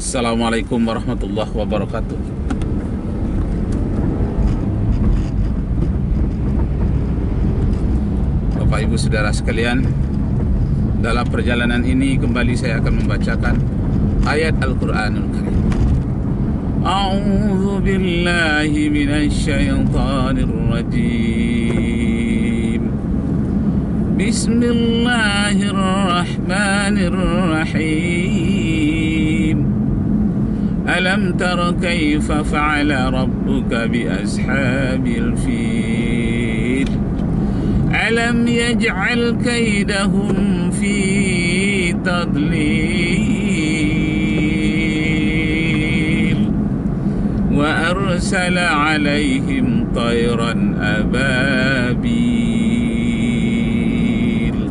Assalamualaikum warahmatullahi wabarakatuh. Bapak Ibu Saudara sekalian, dalam perjalanan ini kembali saya akan membacakan ayat Al-Quranul Karim. A'udzu billahi minasy syaithanir rajim. Bismillahirrahmanirrahim. Alam tara kaifa fa'ala rabbuka bi ashabil fil. Alam yaj'al kaidahum fi tadlil wa arsala 'alaihim tayran ababil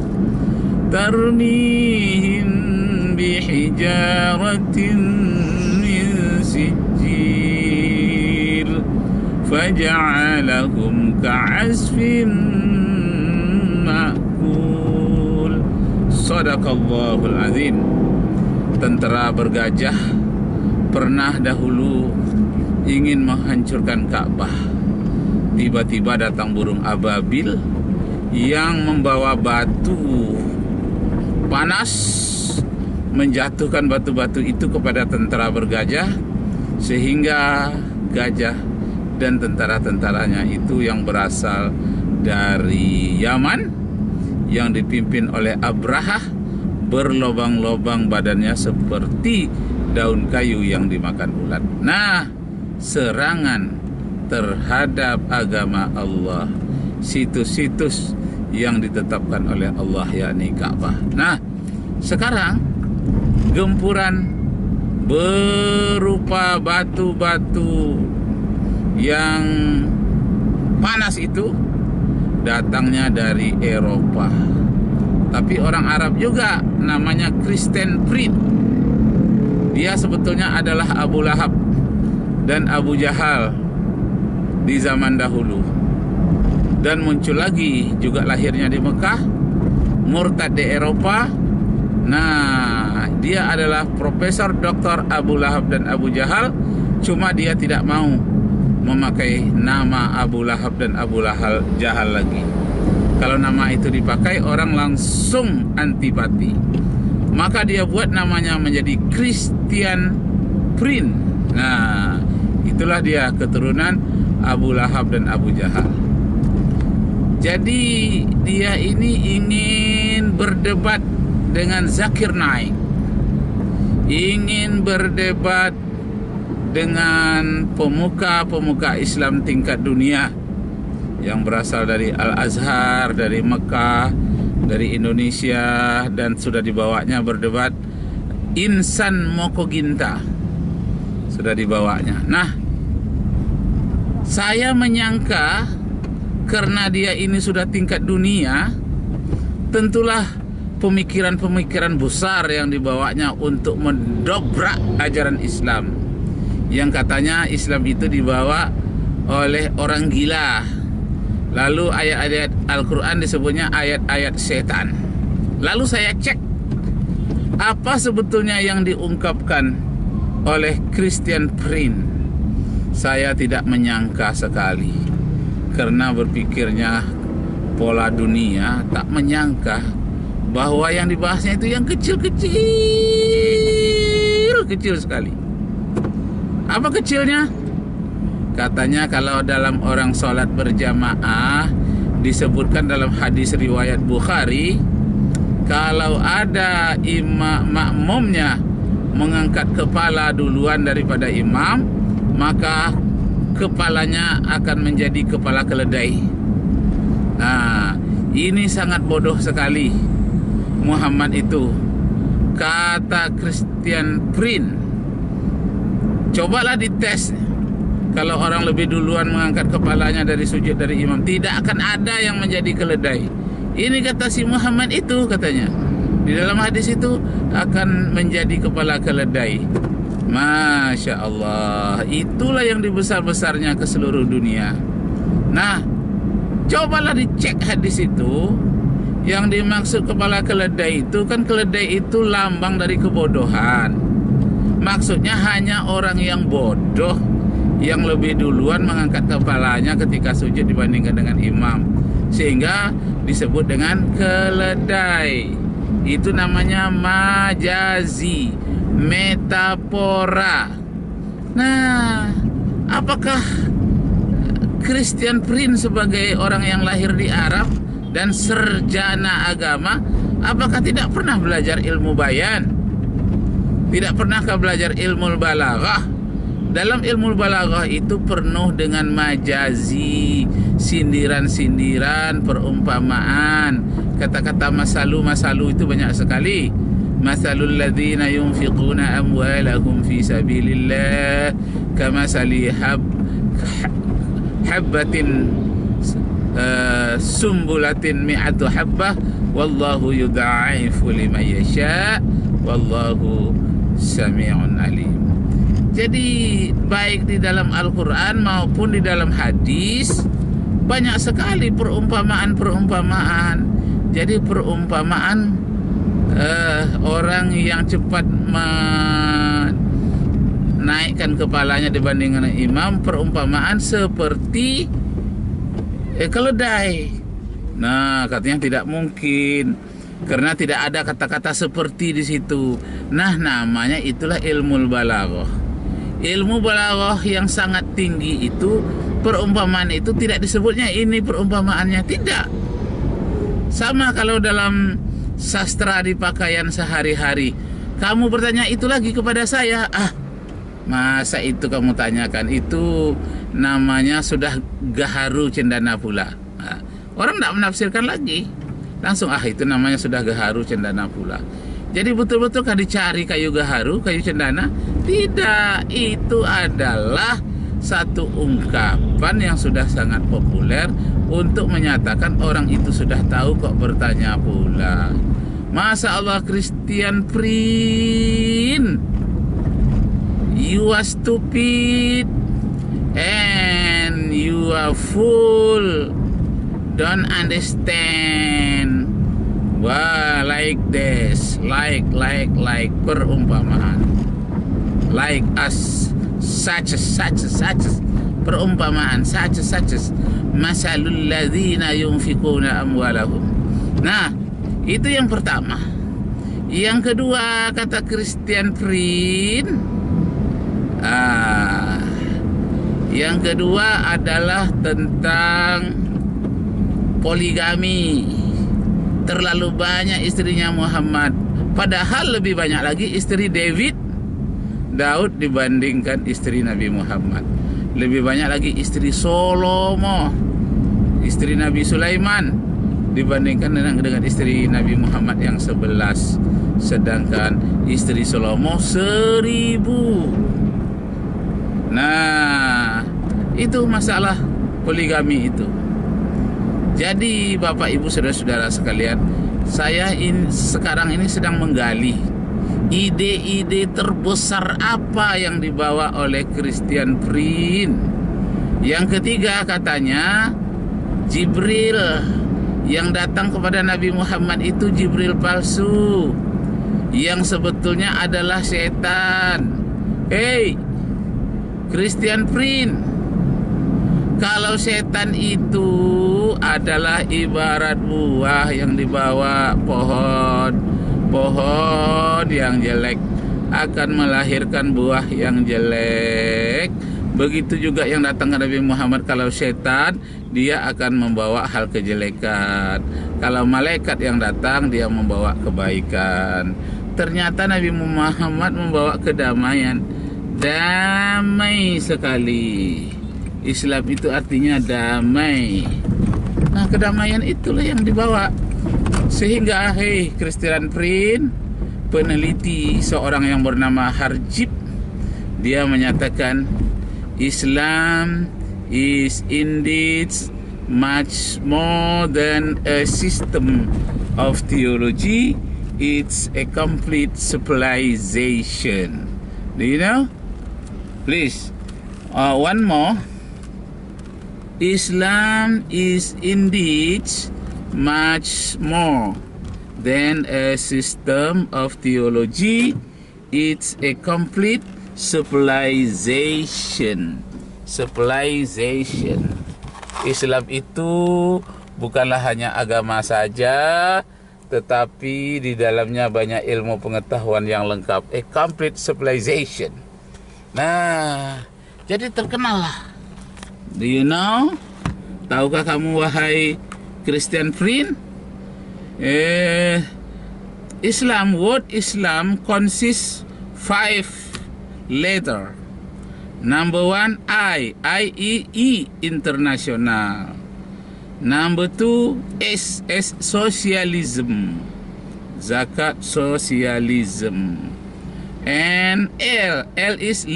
tarmihim bihijaratin sijil faja'alahum ka'asfin ma'kul. Shadaqallahul azim. Tentara bergajah pernah dahulu ingin menghancurkan Ka'bah. Tiba-tiba datang burung ababil yang membawa batu panas, menjatuhkan batu-batu itu kepada tentara bergajah, sehingga gajah dan tentara-tentaranya itu yang berasal dari Yaman, yang dipimpin oleh Abrahah, berlobang-lobang badannya seperti daun kayu yang dimakan ulat. Nah, serangan terhadap agama Allah, situs-situs yang ditetapkan oleh Allah, yakni Ka'bah. Nah, sekarang gempuran berupa batu-batu yang panas itu datangnya dari Eropa. Tapi orang Arab juga, namanya Christian Prince. Dia sebetulnya adalah Abu Lahab dan Abu Jahal di zaman dahulu. Dan muncul lagi juga lahirnya di Mekah, murtad di Eropa. Nah, dia adalah Profesor Dr. Abu Lahab dan Abu Jahal, cuma dia tidak mau memakai nama Abu Lahab dan Abu Jahal lagi. Kalau nama itu dipakai, orang langsung antipati. Maka dia buat namanya menjadi Christian Prince. Nah, itulah dia keturunan Abu Lahab dan Abu Jahal. Jadi dia ini ingin berdebat dengan Zakir Naik, ingin berdebat dengan pemuka-pemuka Islam tingkat dunia yang berasal dari Al-Azhar, dari Mekah, dari Indonesia, dan sudah dibawanya berdebat Insan Mokoginta, sudah dibawanya. Nah, saya menyangka karena dia ini sudah tingkat dunia, tentulah pemikiran-pemikiran besar yang dibawanya untuk mendobrak ajaran Islam, yang katanya Islam itu dibawa oleh orang gila. Lalu ayat-ayat Al-Quran disebutnya ayat-ayat setan. Lalu saya cek apa sebetulnya yang diungkapkan oleh Christian Prince. Saya tidak menyangka sekali, karena berpikirnya pola dunia, tak menyangka bahwa yang dibahasnya itu yang kecil sekali. Apa kecilnya? Katanya kalau dalam orang sholat berjamaah, disebutkan dalam hadis riwayat Bukhari, kalau ada imam makmumnya mengangkat kepala duluan daripada imam, maka kepalanya akan menjadi kepala keledai. Nah, ini sangat bodoh sekali Muhammad itu, kata Christian Prince. Cobalah dites. Kalau orang lebih duluan mengangkat kepalanya dari sujud dari imam, tidak akan ada yang menjadi keledai. Ini kata si Muhammad itu, katanya di dalam hadis itu akan menjadi kepala keledai. Masya Allah, itulah yang dibesar-besarnya ke seluruh dunia. Nah, cobalah dicek hadis itu. Yang dimaksud kepala keledai itu kan, keledai itu lambang dari kebodohan. Maksudnya hanya orang yang bodoh yang lebih duluan mengangkat kepalanya ketika sujud dibandingkan dengan imam, sehingga disebut dengan keledai. Itu namanya majazi, metafora. Nah, apakah Christian Prince sebagai orang yang lahir di Arab dan sarjana agama, apakah tidak pernah belajar ilmu bayan? Tidak pernahkah belajar ilmu balaghah? Dalam ilmu balaghah itu penuh dengan majazi, sindiran-sindiran, perumpamaan. Kata-kata masalu itu banyak sekali. Masalul ladzina yunfiquna amwalahum fi sabilillah kamasali habbatin sumbulatin mi'atu habbah wallahu yudha'ifu liman yasha wallahu sami'un alim. Jadi baik di dalam Al-Quran maupun di dalam hadis banyak sekali perumpamaan-perumpamaan. Jadi perumpamaan orang yang cepat menaikkan kepalanya dibandingkan imam, perumpamaan seperti keledai. Nah, katanya tidak mungkin karena tidak ada kata-kata seperti di situ. Nah, namanya itulah ilmu balaghah. Ilmu balaghah yang sangat tinggi itu, perumpamaan itu tidak disebutnya ini perumpamaannya, tidak. Sama kalau dalam sastra di pakaian sehari-hari, kamu bertanya itu lagi kepada saya, masa itu kamu tanyakan, itu namanya sudah gaharu cendana pula. Orang tidak menafsirkan lagi, langsung itu namanya sudah gaharu cendana pula. Jadi betul-betulkah dicari kayu gaharu, kayu cendana? Tidak, itu adalah satu ungkapan yang sudah sangat populer untuk menyatakan orang itu sudah tahu kok bertanya pula. Masa Allah, Christian Prince, you are stupid and you are fool, don't understand. Wah, like this, like perumpamaan, like us, such perumpamaan, such masalul ladzina yunfiquna amwalahum. Nah, itu yang pertama. Yang kedua, kata Christian Prince, yang kedua adalah tentang poligami. Terlalu banyak istrinya Muhammad, padahal lebih banyak lagi istri Daud dibandingkan istri Nabi Muhammad. Lebih banyak lagi istri Salomo, istri Nabi Sulaiman dibandingkan dengan istri Nabi Muhammad yang 11. Sedangkan istri Salomo 1000. Nah, itu masalah poligami itu. Jadi Bapak Ibu saudara-saudara sekalian, saya sekarang ini sedang menggali ide-ide terbesar apa yang dibawa oleh Christian Prince. Yang ketiga, katanya Jibril yang datang kepada Nabi Muhammad itu Jibril palsu, yang sebetulnya adalah setan. Hey, Christian Prince, kalau setan itu adalah ibarat buah yang dibawa pohon yang jelek akan melahirkan buah yang jelek. Begitu juga yang datang ke Nabi Muhammad, kalau setan dia akan membawa hal kejelekan. Kalau malaikat yang datang dia membawa kebaikan. Ternyata Nabi Muhammad membawa kedamaian. Damai sekali. Islam itu artinya damai. Nah, kedamaian itulah yang dibawa. Sehingga Christian Prince, peneliti seorang yang bernama Harjib, dia menyatakan Islam is indeed much more than a system of theology. It's a complete civilization. Do you know? Please, one more. Islam is indeed much more than a system of theology. It's a complete civilization. Civilization. Islam itu bukanlah hanya agama saja, tetapi di dalamnya banyak ilmu pengetahuan yang lengkap. A complete civilization. Nah, jadi terkenal lah. Do you know? Tahukah kamu wahai Christian friend? Word Islam consists 5 letter. Number 1, I-E-E, international. Number 2, S socialism, zakat socialism. And L is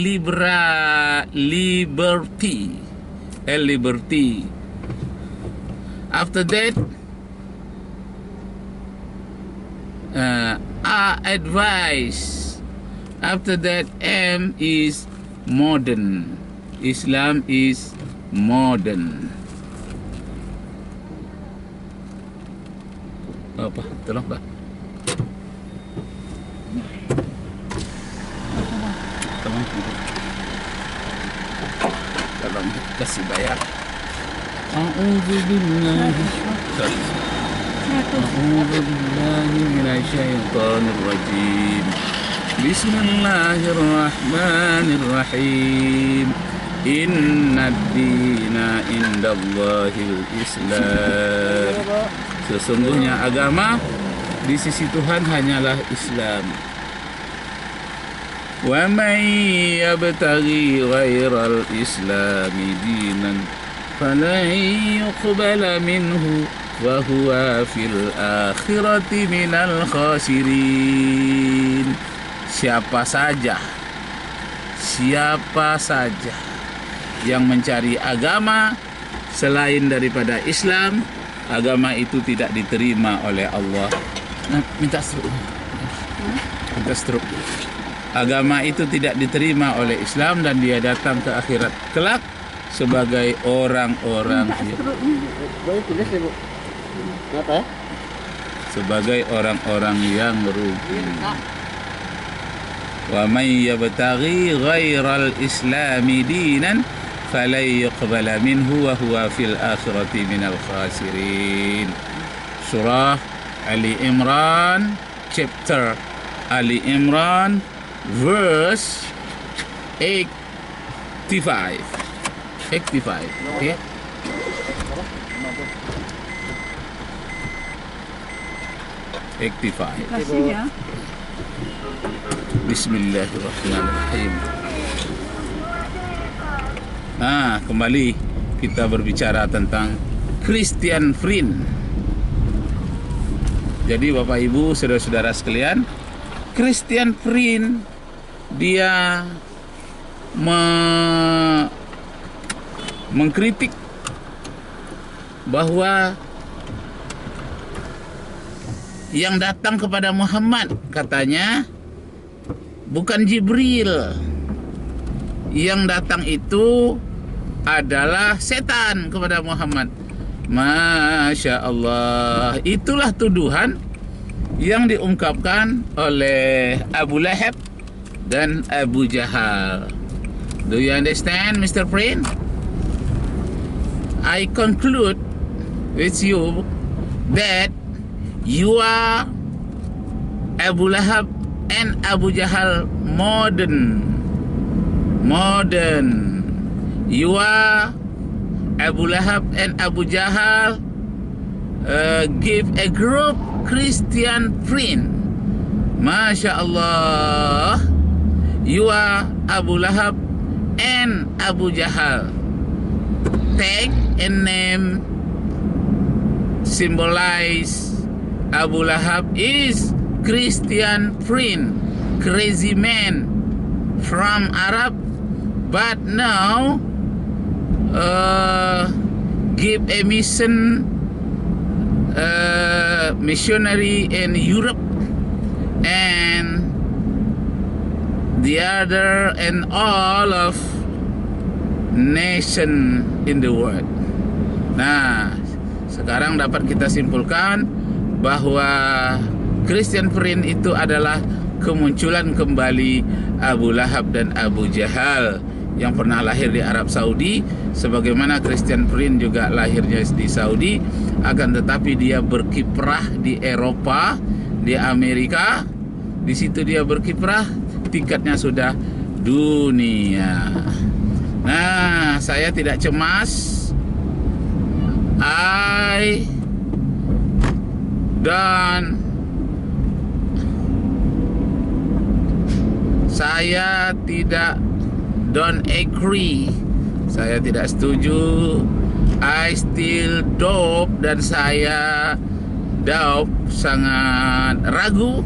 liberty, liberty. After that, advice. After that, M is modern. Islam is modern. Apa? Tolong Pak. Tolong kasih bayar. A'udzubillahi minasyaitonirrajim. Bismillahirrahmanirrahim. Inna ad-dina indallahil Islam. Sesungguhnya agama di sisi Tuhan hanyalah Islam. Wa man yabtaghi ghairal islami dinan falan yuqbala minhu wa huwa fil akhirati minal khasirin. Siapa saja yang mencari agama selain daripada Islam, agama itu tidak diterima oleh Allah. Minta struk. Agama itu tidak diterima oleh Islam dan dia datang ke akhirat kelak sebagai orang-orang sebagai orang-orang yang rugi. Wa may yabtaghi ghairal islami dinan falan yuqbala minhu wa huwa fil akhirati minal khasirin. Surah Ali Imran, chapter Ali Imran, verse 85. Okay? Kasih ya. Bismillahirrahmanirrahim. Kembali kita berbicara tentang Christian friend. Jadi Bapak Ibu, saudara-saudara sekalian, Christian friend dia mengkritik bahwa yang datang kepada Muhammad katanya bukan Jibril. Yang datang itu adalah setan kepada Muhammad. Masya Allah. Itulah tuduhan yang diungkapkan oleh Abu Lahab dan Abu Jahal. Do you understand, Mr. Friend? I conclude with you that you are Abu Lahab and Abu Jahal modern. You are Abu Lahab and Abu Jahal give a group Christian friend. Masya Allah. You are Abu Lahab and Abu Jahal. Take a name symbolize Abu Lahab is Christian friend, crazy man from Arab, but now give a missionary in Europe and the other and all of nation in the world. Nah, sekarang dapat kita simpulkan bahwa Christian friend itu adalah kemunculan kembali Abu Lahab dan Abu Jahal yang pernah lahir di Arab Saudi, sebagaimana Christian Prince juga lahirnya di Saudi, akan tetapi dia berkiprah di Eropa, di Amerika. Di situ dia berkiprah, tingkatnya sudah dunia. Nah, saya tidak cemas. Saya don't agree. Saya tidak setuju. I still doubt, dan saya sangat ragu,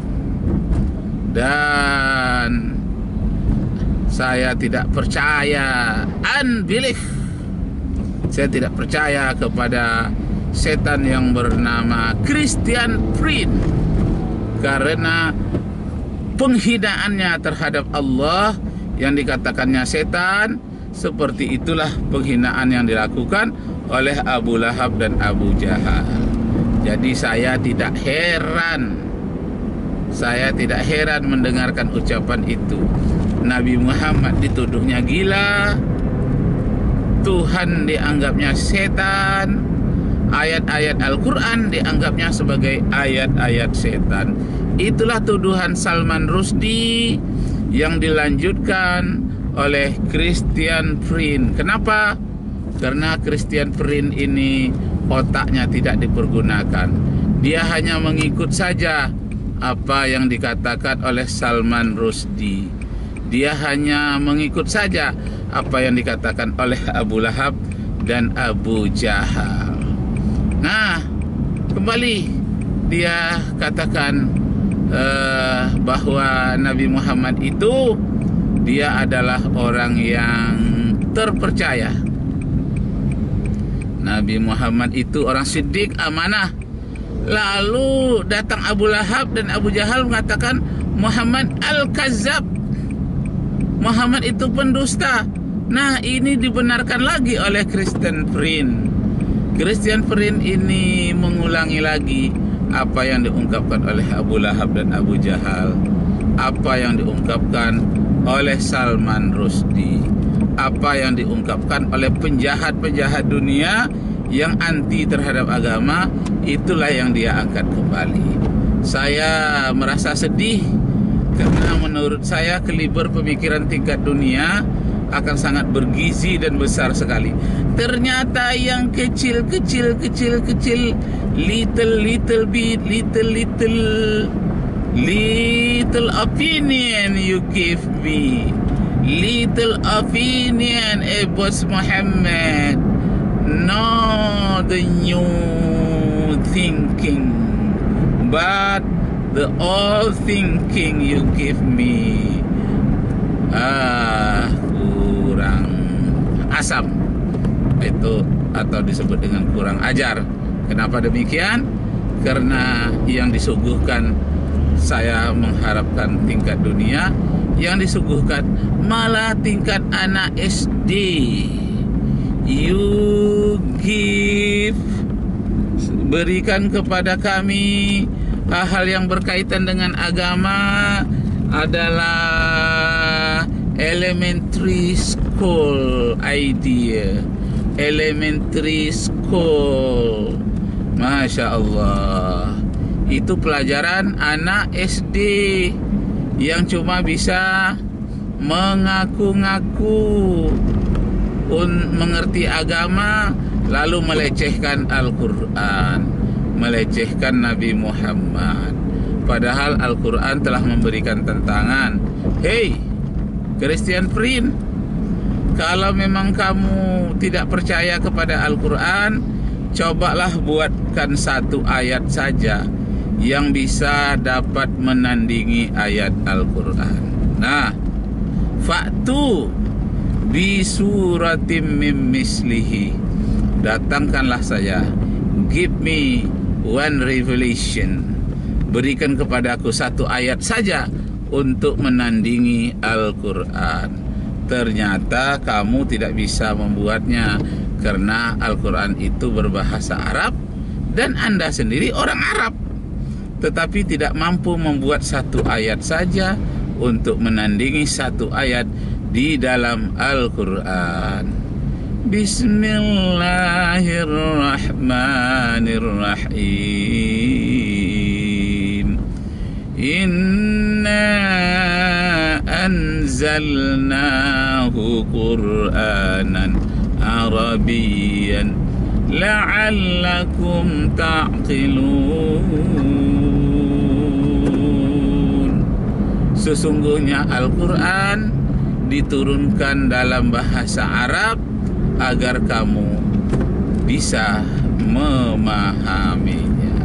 dan saya tidak percaya, unbelief. Saya tidak percaya kepada setan yang bernama Christian Prince, karena penghinaannya terhadap Allah yang dikatakannya setan, seperti itulah penghinaan yang dilakukan oleh Abu Lahab dan Abu Jahal. Jadi saya tidak heran mendengarkan ucapan itu. Nabi Muhammad dituduhnya gila, Tuhan dianggapnya setan, ayat-ayat Al-Quran dianggapnya sebagai ayat-ayat setan. Itulah tuduhan Salman Rushdie yang dilanjutkan oleh Christian Prince. Kenapa? Karena Christian Prince ini otaknya tidak dipergunakan. Dia hanya mengikut saja apa yang dikatakan oleh Salman Rushdie. Dia hanya mengikut saja apa yang dikatakan oleh Abu Lahab dan Abu Jahal. Nah, kembali dia katakan bahwa Nabi Muhammad itu dia adalah orang yang terpercaya. Nabi Muhammad itu orang siddiq, amanah. Lalu datang Abu Lahab dan Abu Jahal mengatakan Muhammad al-Kazzab, Muhammad itu pendusta. Nah, ini dibenarkan lagi oleh Christian Prince. Christian Prince ini mengulangi lagi apa yang diungkapkan oleh Abu Lahab dan Abu Jahal, apa yang diungkapkan oleh Salman Rushdie, apa yang diungkapkan oleh penjahat-penjahat dunia yang anti terhadap agama. Itulah yang dia angkat kembali. Saya merasa sedih karena menurut saya kaliber pemikiran tingkat dunia akan sangat bergizi dan besar sekali. Ternyata yang kecil, little bit, little opinion you give me, little opinion about Muhammad, not the new thinking, but the old thinking you give me. Kurang asam itu, atau disebut dengan kurang ajar. Kenapa demikian? Karena yang disuguhkan, saya mengharapkan tingkat dunia, yang disuguhkan malah tingkat anak SD. You give, berikan kepada kami hal-hal yang berkaitan dengan agama adalah elementary school idea. Elementary school, Masya Allah. Itu pelajaran anak SD yang cuma bisa mengaku-ngaku mengerti agama, lalu melecehkan Al-Quran, melecehkan Nabi Muhammad. Padahal Al-Quran telah memberikan tantangan. Hey, Christian Prince, kalau memang kamu tidak percaya kepada Al-Quran, cobalah buatkan satu ayat saja yang bisa dapat menandingi ayat Al-Quran. Nah, fa'tu bi suratim mim mislihi, datangkanlah saya, give me one revelation, berikan kepadaku satu ayat saja untuk menandingi Al-Quran. Ternyata kamu tidak bisa membuatnya karena Al-Quran itu berbahasa Arab dan Anda sendiri orang Arab. tetapi tidak mampu membuat satu ayat saja untuk menandingi satu ayat di dalam Al-Quran. Bismillahirrahmanirrahim. Inna anzalnahu Qur'anan Arabiyyan la'allakum ta'qilun. Sesungguhnya Al-Quran diturunkan dalam bahasa Arab agar kamu bisa memahaminya.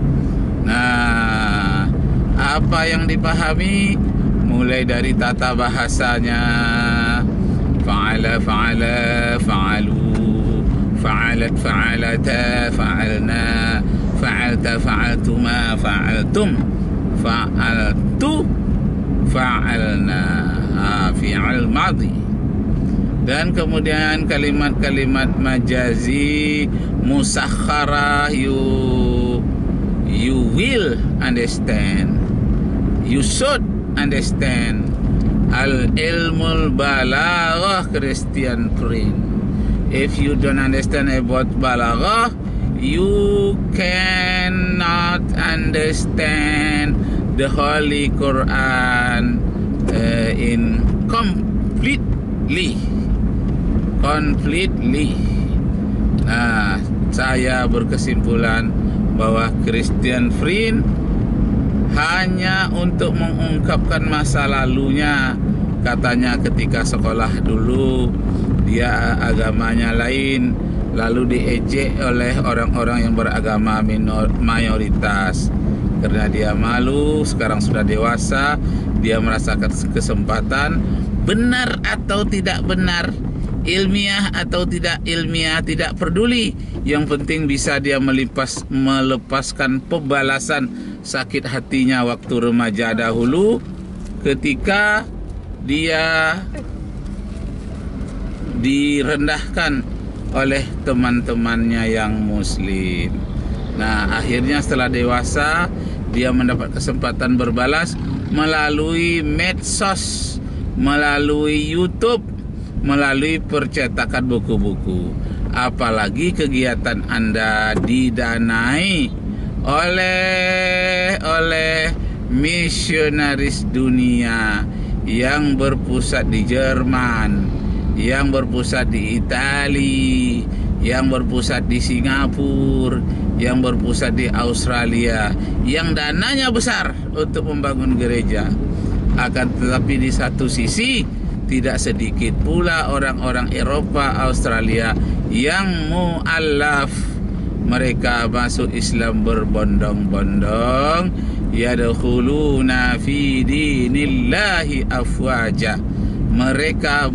Nah, apa yang dipahami? Mulai dari tata bahasanya, fa'ala, fa'ala, fa'alu, fa'alat, fa'alata, fa'alna, fa'alta, fa'altuma, fa'altum, fa'altu, fa'alna, fi'al madhi. Dan kemudian kalimat-kalimat majazi musakhara, you will understand, you should understand. Al-ilmul balaghah Christian friend. If you don't understand about balaghah, you cannot understand the Holy Quran in completely. Nah, saya berkesimpulan bahwa Christian friend hanya untuk mengungkapkan masa lalunya. Katanya ketika sekolah dulu dia agamanya lain, lalu diejek oleh orang-orang yang beragama mayoritas. Karena dia malu, sekarang sudah dewasa, dia merasakan kesempatan. Benar atau tidak benar, ilmiah atau tidak ilmiah, tidak peduli. Yang penting bisa dia melepaskan pembalasan sakit hatinya waktu remaja dahulu, ketika dia direndahkan oleh teman-temannya yang muslim. Nah, akhirnya setelah dewasa dia mendapat kesempatan berbalas melalui medsos, melalui YouTube, melalui percetakan buku-buku. Apalagi kegiatan Anda didanai oleh misionaris dunia yang berpusat di Jerman, yang berpusat di Italia, yang berpusat di Singapura, yang berpusat di Australia, yang dananya besar untuk membangun gereja. Akan tetapi di satu sisi tidak sedikit pula orang-orang Eropa, Australia yang mu'allaf. Mereka masuk Islam berbondong-bondong, yadkhuluna fi dinillahi afwaja. Mereka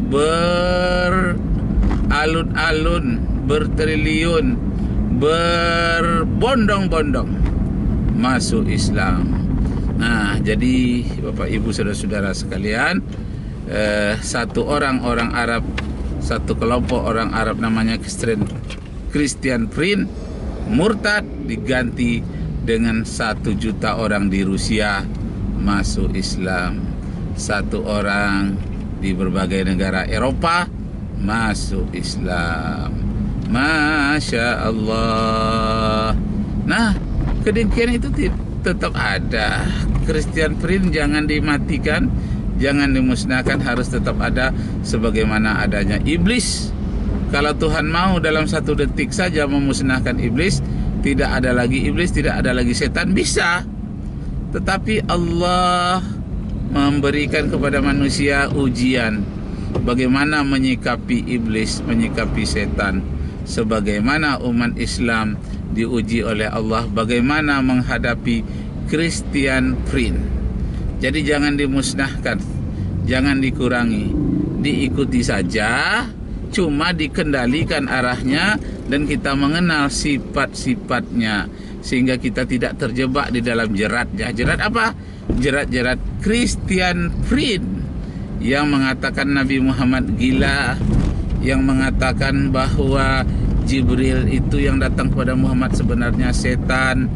beralun-alun, bertriliun, berbondong-bondong masuk Islam. Nah, jadi Bapak Ibu saudara-saudara sekalian, satu orang Arab, satu kelompok orang Arab namanya Christian friend murtad diganti dengan 1 juta orang di Rusia masuk Islam, 1 orang di berbagai negara Eropa masuk Islam. Masya Allah. Nah, kedengkian itu tetap ada. Christian friend jangan dimatikan, jangan dimusnahkan, harus tetap ada sebagaimana adanya iblis. Kalau Tuhan mau dalam 1 detik saja memusnahkan iblis, tidak ada lagi iblis, tidak ada lagi setan, bisa. Tetapi Allah memberikan kepada manusia ujian, bagaimana menyikapi iblis, menyikapi setan. Sebagaimana umat Islam diuji oleh Allah, bagaimana menghadapi Christian friend. Jadi jangan dimusnahkan, jangan dikurangi, diikuti saja, cuma dikendalikan arahnya dan kita mengenal sifat-sifatnya sehingga kita tidak terjebak di dalam jeratnya. Jerat apa? Jerat-jerat Christian friend yang mengatakan Nabi Muhammad gila, yang mengatakan bahwa Jibril itu yang datang kepada Muhammad sebenarnya setan,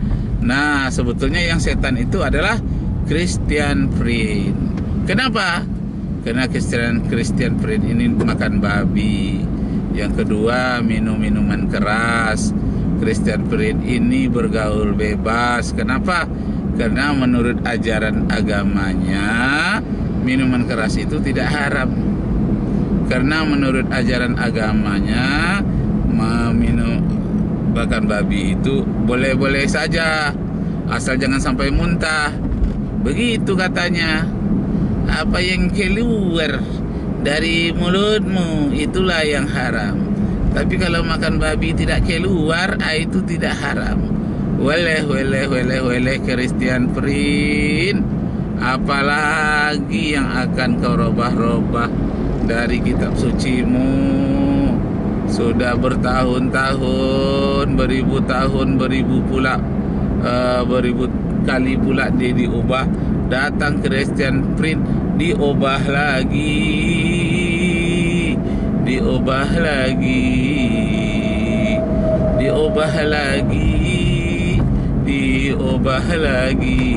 Nah, sebetulnya yang setan itu adalah Christian friend. Kenapa? Karena Christian friend ini makan babi. Yang kedua, minum minuman keras. Christian friend ini bergaul bebas. Kenapa? Karena menurut ajaran agamanya minuman keras itu tidak haram. Karena menurut ajaran agamanya meminum bahkan babi itu boleh-boleh saja, asal jangan sampai muntah. Begitu katanya. Apa yang keluar dari mulutmu itulah yang haram. Tapi kalau makan babi tidak keluar, itu tidak haram. Weleh Christian friend. Apalagi yang akan kau robah-robah dari kitab sucimu? Sudah bertahun-tahun, beribu tahun, beribu kali pula dia diubah. Datang Christian friend, diubah lagi, diubah lagi, diubah lagi, diubah lagi.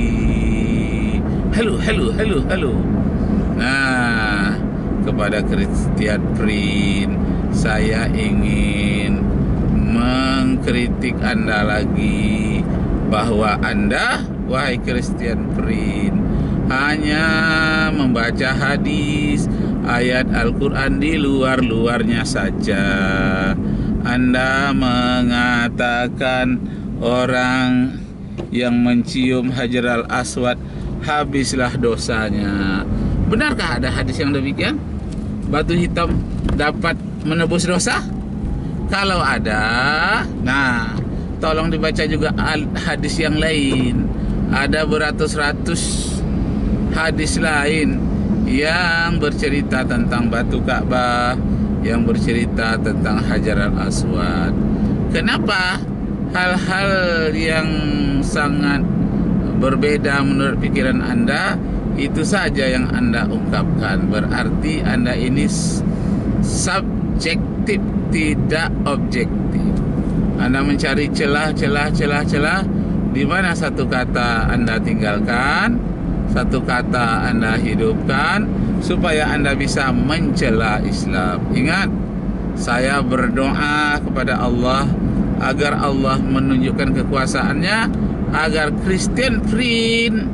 Halo. Nah, kepada Christian friend, saya ingin mengkritik Anda lagi, bahwa Anda, wahai Christian friend, hanya membaca hadis, ayat Al-Quran di luar-luarnya saja. Anda mengatakan orang yang mencium Hajar al-Aswad habislah dosanya. Benarkah ada hadis yang demikian? Batu hitam dapat menebus dosa? Kalau ada, nah tolong dibaca juga hadis yang lain. Ada beratus-ratus hadis lain yang bercerita tentang batu Ka'bah, yang bercerita tentang Hajar al-Aswad. Kenapa hal-hal yang sangat berbeda menurut pikiran Anda itu saja yang Anda ungkapkan? Berarti Anda ini subjektif, tidak objektif. Anda mencari celah di mana satu kata Anda tinggalkan, satu kata Anda hidupkan, supaya Anda bisa mencela Islam. Ingat, saya berdoa kepada Allah agar Allah menunjukkan kekuasaannya, agar Christian friend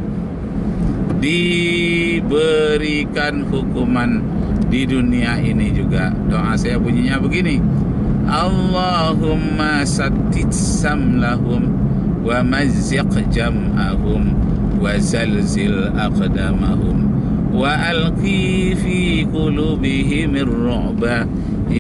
diberikan hukuman di dunia ini juga. Doa saya bunyinya begini: Allahumma saddid samlahum wa mazziq jam'ahum wa zalzil aqdamahum wa alqi fi qulubihim ar-ru'ba